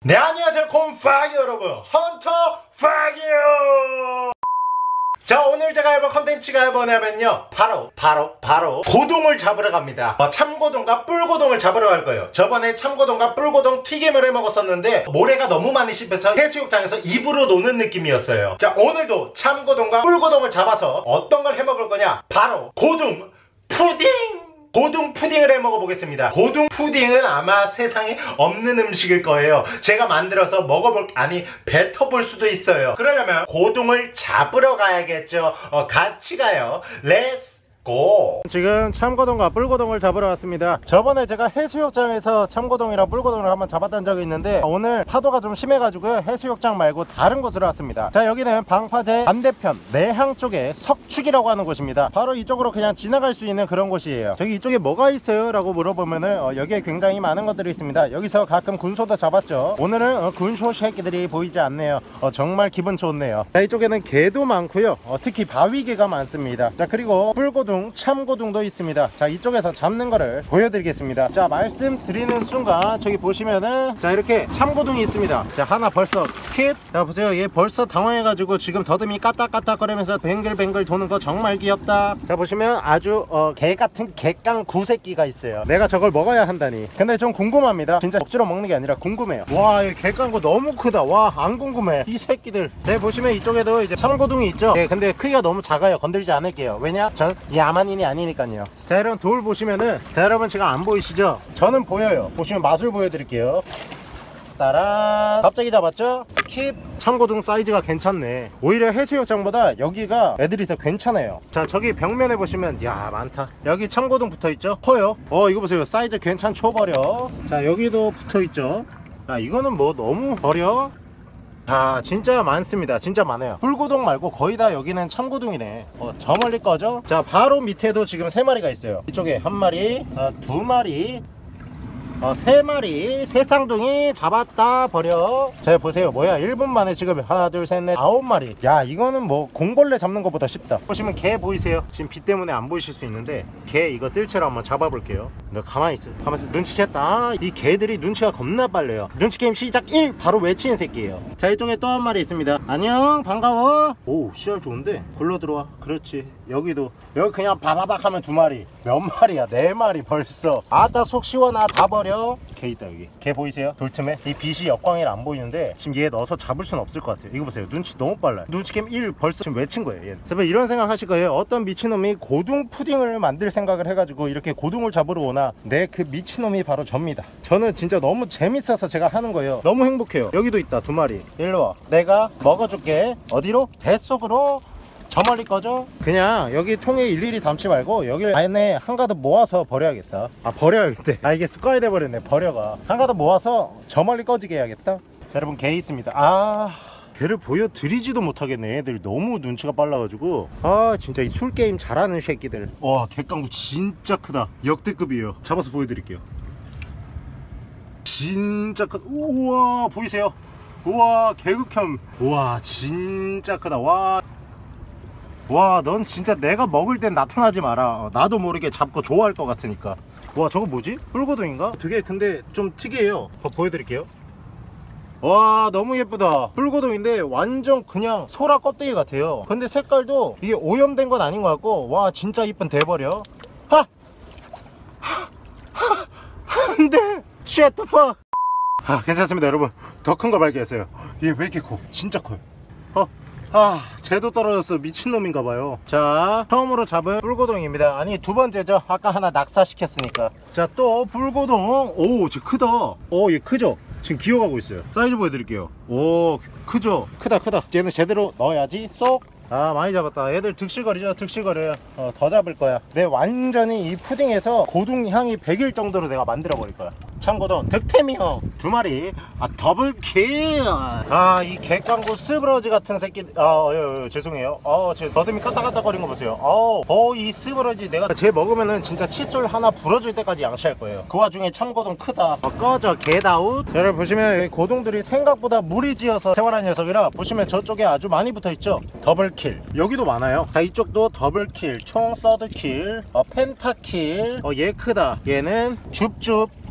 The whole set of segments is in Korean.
네, 안녕하세요 곰파기 여러분, 헌터 파기요. 자, 오늘 제가 해볼 컨텐츠가 뭐냐면요, 바로 고동을 잡으러 갑니다. 참고동과 뿔고동을 잡으러 갈 거예요. 저번에 참고동과 뿔고동 튀김을 해 먹었었는데 모래가 너무 많이 씹혀서 해수욕장에서 입으로 노는 느낌이었어요. 자, 오늘도 참고동과 뿔고동을 잡아서 어떤 걸 해 먹을 거냐, 바로 고동 푸딩! 고동 푸딩을 해 먹어보겠습니다. 고동 푸딩은 아마 세상에 없는 음식일 거예요. 제가 만들어서 뱉어볼 수도 있어요. 그러려면 고동을 잡으러 가야겠죠. 같이 가요. 렛츠 고! 지금 참고동과 뿔고동을 잡으러 왔습니다. 저번에 제가 해수욕장에서 참고동이랑 뿔고동을 한번 잡았던 적이 있는데 오늘 파도가 좀 심해가지고요, 해수욕장 말고 다른 곳으로 왔습니다. 자, 여기는 방파제 반대편 내항 쪽에 석축이라고 하는 곳입니다. 바로 이쪽으로 그냥 지나갈 수 있는 그런 곳이에요. 저기 이쪽에 뭐가 있어요? 라고 물어보면은 여기에 굉장히 많은 것들이 있습니다. 여기서 가끔 군소도 잡았죠. 오늘은 군소 새끼들이 보이지 않네요. 정말 기분 좋네요. 자, 이쪽에는 개도 많고요, 특히 바위개가 많습니다. 자, 그리고 뿔고동, 참고동도 있습니다. 자, 이쪽에서 잡는 거를 보여드리겠습니다. 자, 말씀드리는 순간 저기 보시면은 자, 이렇게 참고동이 있습니다. 자, 하나 벌써 킵. 자, 보세요. 얘 벌써 당황해가지고 지금 더듬이 까딱까딱거리면서 뱅글뱅글 도는 거 정말 귀엽다. 자, 보시면 아주 개같은 개깡 구새끼가 있어요. 내가 저걸 먹어야 한다니. 근데 좀 궁금합니다. 진짜 억지로 먹는 게 아니라 궁금해요. 와, 이 개깡구 너무 크다. 와, 안 궁금해 이 새끼들. 네, 보시면 이쪽에도 이제 참고동이 있죠. 네, 근데 크기가 너무 작아요. 건들지 않을게요. 왜냐? 전 야만인이 아니니까요. 자, 여러분 돌 보시면은, 자, 여러분 지금 안 보이시죠? 저는 보여요. 보시면 맛을 보여드릴게요. 따란, 갑자기 잡았죠? 킵. 참고동 사이즈가 괜찮네. 오히려 해수욕장보다 여기가 애들이 더 괜찮아요. 자, 저기 벽면에 보시면 야, 많다. 여기 참고동 붙어있죠? 커요. 이거 보세요. 사이즈 괜찮죠? 버려. 자, 여기도 붙어있죠? 자, 이거는 뭐 너무 버려. 자, 진짜 많습니다. 진짜 많아요. 뿔고동 말고 거의 다 여기는 참고동이네. 저 멀리 거죠? 자, 바로 밑에도 지금 3마리가 있어요. 이쪽에 1마리, 2마리, 3마리, 새쌍둥이 잡았다 버려. 자, 보세요. 뭐야, 1분 만에 지금 하나 둘 셋 넷 9마리. 야, 이거는 뭐 공벌레 잡는 것보다 쉽다. 보시면 개 보이세요? 지금 빛 때문에 안 보이실 수 있는데 개 이거 뜰채로 한번 잡아볼게요. 너 가만히 있어. 가만히 있어. 눈치챘다. 이 개들이 눈치가 겁나 빨라요. 눈치 게임 시작 1 바로 외치는 새끼예요. 자, 이쪽에 또 1마리 있습니다. 안녕, 반가워. 오, 씨알 좋은데 굴러 들어와. 그렇지. 여기도, 여기 그냥 바바박 하면 2마리. 몇 마리야? 4마리 벌써. 아따, 속 시원하. 다 버려. 개 있다. 여기 개 보이세요? 돌틈에 이 빛이 역광이라 안 보이는데 지금 얘 넣어서 잡을 수는 없을 것 같아요. 이거 보세요. 눈치 너무 빨라요. 눈치캠 1 벌써 지금 외친 거예요. 얘. 제발 이런 생각 하실 거예요. 어떤 미친놈이 고동 푸딩을 만들 생각을 해가지고 이렇게 고동을 잡으러 오나. 네, 그 미친놈이 바로 접니다. 저는 진짜 너무 재밌어서 제가 하는 거예요. 너무 행복해요. 여기도 있다. 2마리. 일로와. 내가 먹어줄게. 어디로? 뱃속으로. 저 멀리 거죠? 그냥 여기 통에 일일이 담지 말고 여기 안에 한가득 모아서 버려야겠다. 버려야겠대. 이게 습관이 돼버렸네. 버려가 한가득 모아서 저 멀리 꺼지게 해야겠다. 자, 여러분 개 있습니다. 개를 보여드리지도 못하겠네. 애들 너무 눈치가 빨라가지고. 진짜 이 술게임 잘하는 새끼들. 와, 개깡구 진짜 크다. 역대급이에요. 잡아서 보여드릴게요. 진짜 크다. 우와, 보이세요? 우와, 개극혐. 우와, 진짜 크다. 와, 넌 진짜 내가 먹을 땐 나타나지 마라. 나도 모르게 잡고 좋아할 것 같으니까. 와, 저거 뭐지? 뿔고동인가? 되게 근데 좀 특이해요. 보여드릴게요. 와, 너무 예쁘다. 뿔고동인데 완전 그냥 소라 껍데기 같아요. 근데 색깔도 이게 오염된 건 아닌 것 같고. 와, 진짜 이쁜. 대버려. 안돼. Shut the fuck. 괜찮습니다. 여러분, 더 큰 거 발견했어요. 얘 왜 이렇게 커? 진짜 커요. 쟤도 떨어졌어. 미친놈인가봐요. 자, 처음으로 잡은 뿔고동입니다. 아니, 2번째죠. 아까 하나 낙사시켰으니까. 자, 또 뿔고동. 오, 쟤 크다. 얘 크죠? 지금 기어가고 있어요. 사이즈 보여드릴게요. 오, 크죠? 크다. 쟤는 제대로 넣어야지. 쏙. 많이 잡았다. 얘들 득실거리죠. 득실거려요. 더 잡을 거야. 내 완전히 이 푸딩에서 고동 향이 100일 정도로 내가 만들어 버릴 거야. 참고동 득템이요. 2마리. 더블킬. 이 개깡구 스브러지 같은 새끼. 죄송해요. 제 더듬이 까딱까딱거린 거 보세요. 이 스브러지 내가 쟤 먹으면은 진짜 칫솔 하나 부러질 때까지 양치할 거예요. 그 와중에 참고동 크다. 꺼져 겟아웃. 여러분 보시면 고동들이 생각보다 무리지어서 생활하는 녀석이라 보시면 저쪽에 아주 많이 붙어있죠. 더블킬. 여기도 많아요. 자, 이쪽도 더블킬, 총 서드킬, 펜타킬. 얘 크다. 얘는 줍줍.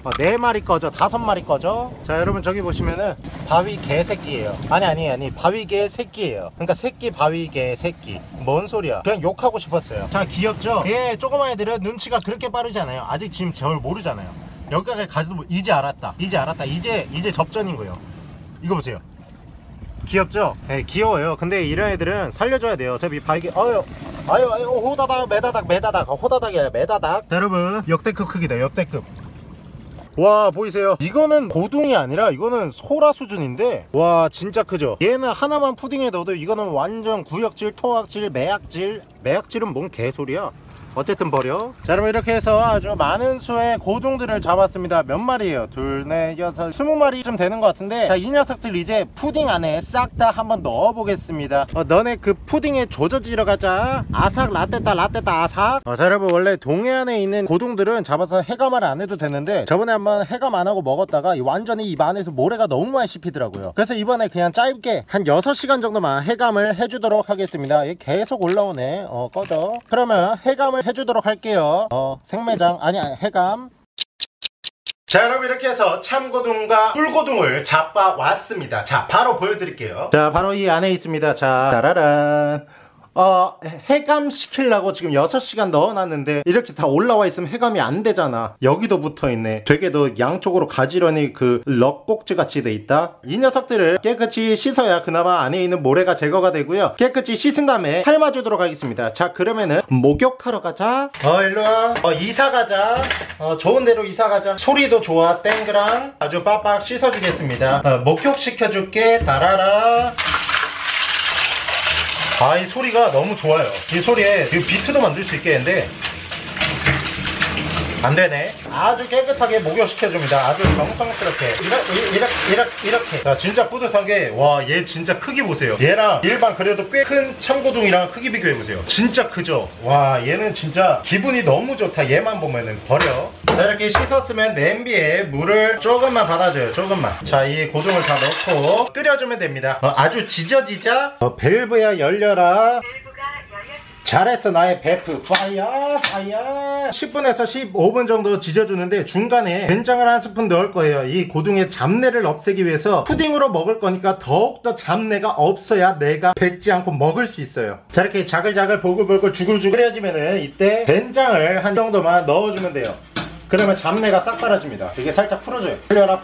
4마리 꺼져, 5마리 꺼져. 자, 여러분 저기 보시면은 바위개 새끼예요. 아니 바위개 새끼예요. 그러니까 새끼 바위개 새끼. 뭔 소리야? 그냥 욕하고 싶었어요. 자, 귀엽죠? 얘 조그만 애들은 눈치가 그렇게 빠르지 않아요. 아직 지금 저를 모르잖아요. 여기까지 가지도 이제 알았다. 이제 접전인 거예요. 이거 보세요. 귀엽죠? 네, 귀여워요. 근데 이런 애들은 살려줘야 돼요. 어차피 바위개 아유 호다닥 매다닥 호다닥이야 매다닥. 자, 여러분 역대급 크기다. 역대급. 와, 보이세요? 이거는 고둥이 아니라 이거는 소라 수준인데, 와 진짜 크죠? 얘는 하나만 푸딩에 넣어도 이거는 완전 구역질, 토악질, 매약질은 뭔 개소리야. 어쨌든 버려. 자, 여러분 이렇게 해서 아주 많은 수의 고둥들을 잡았습니다. 몇 마리예요? 둘, 넷, 여섯, 20마리쯤 되는 것 같은데, 자, 이 녀석들 이제 푸딩 안에 싹 다 한번 넣어 보겠습니다. 너네 그 푸딩에 조져지러 가자. 아삭 라떼따 아삭. 자, 여러분 원래 동해안에 있는 고둥들은 잡아서 해감을 안 해도 되는데, 저번에 한번 해감 안 하고 먹었다가 완전히 입 안에서 모래가 너무 많이 씹히더라고요. 그래서 이번에 그냥 짧게 한 6시간 정도만 해감을 해주도록 하겠습니다. 얘 계속 올라오네. 꺼져. 그러면 해감을 해주도록 할게요. 생매장 아니 해감. 자, 여러분 이렇게 해서 참고둥과 꿀고둥을 잡아왔습니다. 자, 바로 보여드릴게요. 자, 바로 이 안에 있습니다. 자, 짜라란. 해감 시키려고 지금 6시간 넣어놨는데 이렇게 다 올라와 있으면 해감이 안 되잖아. 여기도 붙어있네. 되게 더 양쪽으로 가지런히 그 럭꼭지 같이 돼 있다. 이 녀석들을 깨끗이 씻어야 그나마 안에 있는 모래가 제거가 되고요. 깨끗이 씻은 다음에 삶아주도록 하겠습니다. 자, 그러면은 목욕하러 가자. 일로와. 이사 가자. 좋은 데로 이사 가자. 소리도 좋아. 땡그랑 아주 빡빡 씻어주겠습니다. 목욕 시켜줄게. 다라라. 이 소리가 너무 좋아요. 이 소리에 비트도 만들 수 있겠는데 안되네. 아주 깨끗하게 목욕시켜줍니다. 아주 정성스럽게 이렇게. 자, 진짜 뿌듯하게. 와, 얘 진짜 크기 보세요. 얘랑 일반 그래도 꽤 큰 참고둥이랑 크기 비교해보세요. 진짜 크죠? 와, 얘는 진짜 기분이 너무 좋다. 얘만 보면은 버려. 자, 이렇게 씻었으면 냄비에 물을 조금만 받아줘요. 조금만. 자, 이 고둥을 다 넣고 끓여주면 됩니다. 아주 지저지자. 밸브야 열려라. 잘했어 나의 베프. 파이어 10분에서 15분 정도 지져주는데 중간에 된장을 한 스푼 넣을 거예요. 이 고둥의 잡내를 없애기 위해서. 푸딩으로 먹을 거니까 더욱더 잡내가 없어야 내가 뱉지 않고 먹을 수 있어요. 자, 이렇게 자글자글 보글보글 주글주글 끓여지면은 이때 된장을 한 정도만 넣어주면 돼요. 그러면 잡내가 싹 사라집니다. 이게 살짝 풀어줘요. 풀려.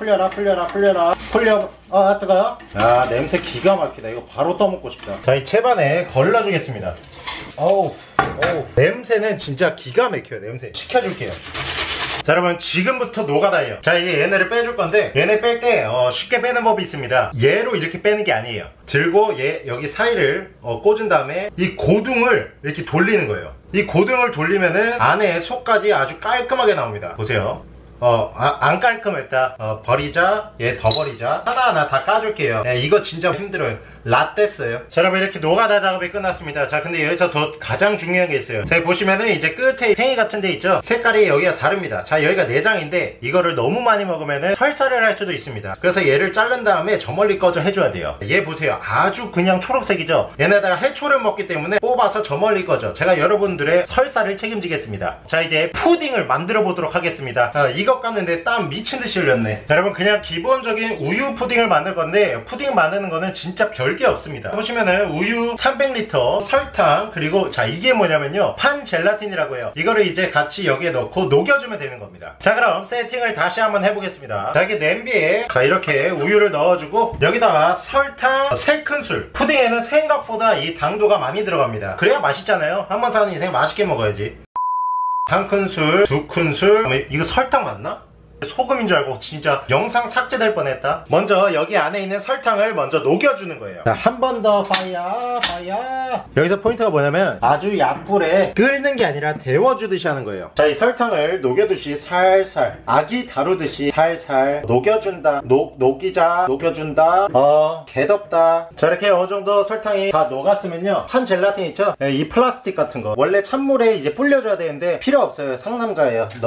뜨거워. 아, 냄새 기가 막히다. 이거 바로 떠먹고 싶다. 자, 이 채반에 걸러주겠습니다. 어우, 냄새는 진짜 기가 막혀요. 냄새 식혀줄게요. 자, 여러분 지금부터 노가다예요. 자, 이제 얘네를 빼줄 건데, 얘네 뺄 때 쉽게 빼는 법이 있습니다. 얘로 이렇게 빼는 게 아니에요. 들고 얘 여기 사이를 꽂은 다음에 이 고둥을 이렇게 돌리는 거예요. 이 고둥을 돌리면은 안에 속까지 아주 깔끔하게 나옵니다. 보세요. 안 깔끔했다. 버리자. 얘 더 버리자. 하나하나 다 까줄게요. 이거 진짜 힘들어요. 라떼어요. 자, 여러분 이렇게 노가다 작업이 끝났습니다. 자, 근데 여기서 더 가장 중요한 게 있어요. 자, 보시면은 이제 끝에 팽이 같은 데 있죠? 색깔이 여기가 다릅니다. 자, 여기가 내장인데 이거를 너무 많이 먹으면은 설사를 할 수도 있습니다. 그래서 얘를 자른 다음에 저 멀리 꺼져 해줘야 돼요. 얘 보세요. 아주 그냥 초록색이죠? 얘네다가 해초를 먹기 때문에 뽑아서 저 멀리 꺼져. 제가 여러분들의 설사를 책임지겠습니다. 자, 이제 푸딩을 만들어 보도록 하겠습니다. 이것 깠는데 땀 미친듯이 흘렸네. 자, 여러분 그냥 기본적인 우유 푸딩을 만들 건데, 푸딩 만드는 거는 진짜 별게 없습니다. 보시면은 우유 300L, 설탕, 그리고 자, 이게 뭐냐면요, 판 젤라틴이라고 해요. 이거를 이제 같이 여기에 넣고 녹여주면 되는 겁니다. 자, 그럼 세팅을 다시 한번 해보겠습니다. 자, 이게 냄비에 자, 이렇게 우유를 넣어주고 여기다가 설탕 3큰술. 푸딩에는 생각보다 이 당도가 많이 들어갑니다. 그래야 맛있잖아요. 한 번 사는 인생 맛있게 먹어야지. 1큰술, 2큰술. 이거 설탕 맞나? 소금인 줄 알고 진짜 영상 삭제될 뻔했다. 먼저 여기 안에 있는 설탕을 먼저 녹여주는 거예요. 자, 한 번 더 파이어. 여기서 포인트가 뭐냐면 아주 약불에 끓는 게 아니라 데워주듯이 하는 거예요. 자, 이 설탕을 녹여듯이 살살, 아기 다루듯이 살살 녹여준다. 녹여준다. 개덥다. 자, 이렇게 어느 정도 설탕이 다 녹았으면요, 판 젤라틴 있죠? 이 플라스틱 같은 거 원래 찬물에 이제 불려줘야 되는데 필요 없어요. 상남자예요.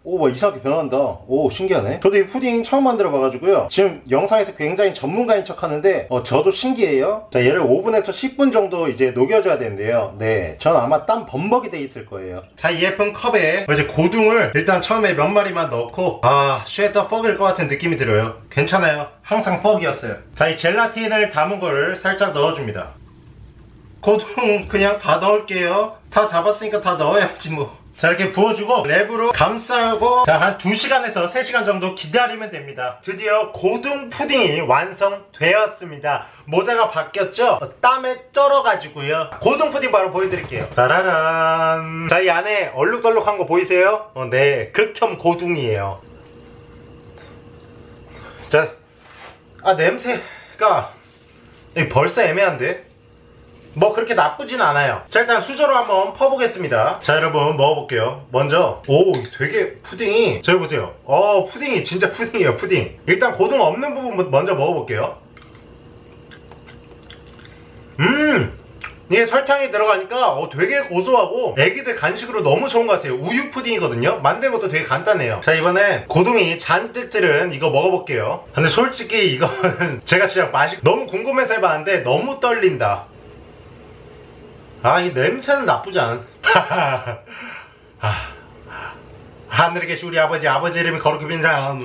오, 뭐 이상하게 변한다. 오, 신기하네. 저도 이 푸딩 처음 만들어 봐가지고요. 지금 영상에서 굉장히 전문가인 척 하는데 저도 신기해요. 자, 얘를 5분에서 10분 정도 이제 녹여줘야 되는데요. 네, 전 아마 땀 범벅이 돼 있을 거예요. 자, 이 예쁜 컵에 이제 고둥을 일단 처음에 몇 마리만 넣고 쉐더 퍽일 것 같은 느낌이 들어요. 괜찮아요. 항상 퍽이었어요. 자, 이 젤라틴을 담은 거를 살짝 넣어줍니다. 고둥 그냥 다 넣을게요. 다 잡았으니까 다 넣어야지 뭐. 자, 이렇게 부어주고 랩으로 감싸고 자, 한 2시간에서 3시간 정도 기다리면 됩니다. 드디어 고둥 푸딩이 완성되었습니다. 모자가 바뀌었죠? 땀에 쩔어가지고요. 고둥 푸딩 바로 보여드릴게요. 따라란. 자, 이 안에 얼룩덜룩한 거 보이세요? 네, 극혐 고둥이에요. 자, 냄새가 벌써 애매한데? 뭐 그렇게 나쁘진 않아요. 자, 일단 수저로 한번 퍼보겠습니다. 자, 여러분 먹어볼게요. 먼저 되게 푸딩이 저기 보세요. 푸딩이 진짜 푸딩이에요. 푸딩. 일단 고등 없는 부분 먼저 먹어볼게요. 이게 설탕이 들어가니까 되게 고소하고 애기들 간식으로 너무 좋은 것 같아요. 우유 푸딩이거든요. 만든 것도 되게 간단해요. 자, 이번엔 고둥이 잔뜩 들은 이거 먹어볼게요. 근데 솔직히 이거는 제가 진짜 맛이 너무 궁금해서 해봤는데 너무 떨린다. 이 냄새는 나쁘지 않은. 하늘에 계신 우리 아버지 이름이 거룩히 빈장.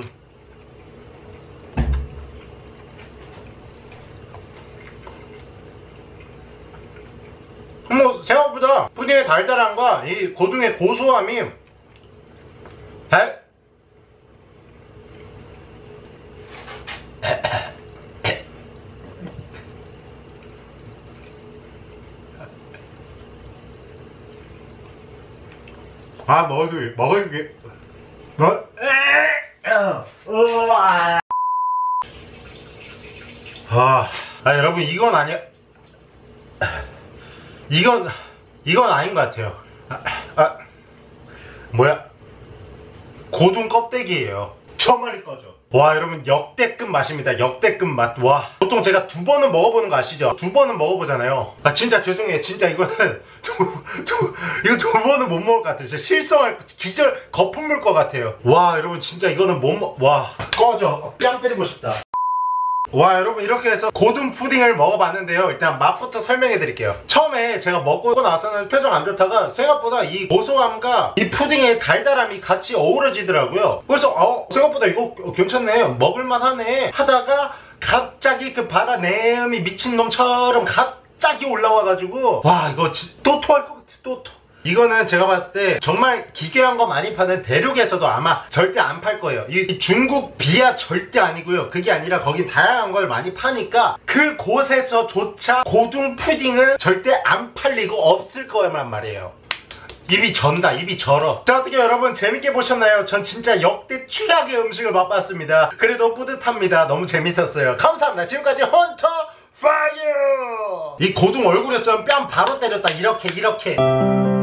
뭐 생각보다 푸딩의 달달함과 이 고둥의 고소함이 먹을게. 여러분, 이건 아니야. 이건 아닌 것 같아요. 뭐야? 고둥 껍데기예요. 저 멀리 꺼져. 와, 여러분, 역대급 맛입니다. 역대급 맛. 와, 보통 제가 2번은 먹어보는 거 아시죠? 2번은 먹어보잖아요. 진짜 죄송해요. 진짜 이거는 이거 2번은 못 먹을 것 같아요. 진짜 실성할 기절 거품 물 것 같아요. 와, 여러분, 진짜 이거는 와, 꺼져. 뺨 때리고 싶다. 와, 여러분, 이렇게 해서 고둥 푸딩을 먹어봤는데요. 일단 맛부터 설명해 드릴게요. 처음에 제가 먹고 나서는 표정 안 좋다가 생각보다 이 고소함과 이 푸딩의 달달함이 같이 어우러지더라고요. 그래서 생각보다 이거 괜찮네, 먹을만 하네 하다가 갑자기 그 바다 내음이 미친놈처럼 갑자기 올라와가지고 와, 이거 또 토할 것 같아. 또 토. 이거는 제가 봤을 때 정말 기괴한 거 많이 파는 대륙에서도 아마 절대 안 팔 거예요. 이 중국 비야 절대 아니고요. 그게 아니라 거긴 다양한 걸 많이 파니까 그곳에서조차 고둥 푸딩은 절대 안 팔리고 없을 거란 말이에요. 입이 전다. 입이 절어. 자, 어떻게 여러분 재밌게 보셨나요? 전 진짜 역대 최악의 음식을 맛봤습니다. 그래도 뿌듯합니다. 너무 재밌었어요. 감사합니다. 지금까지 헌터 파이어. 이 고둥 얼굴이었으면 뺨 바로 때렸다. 이렇게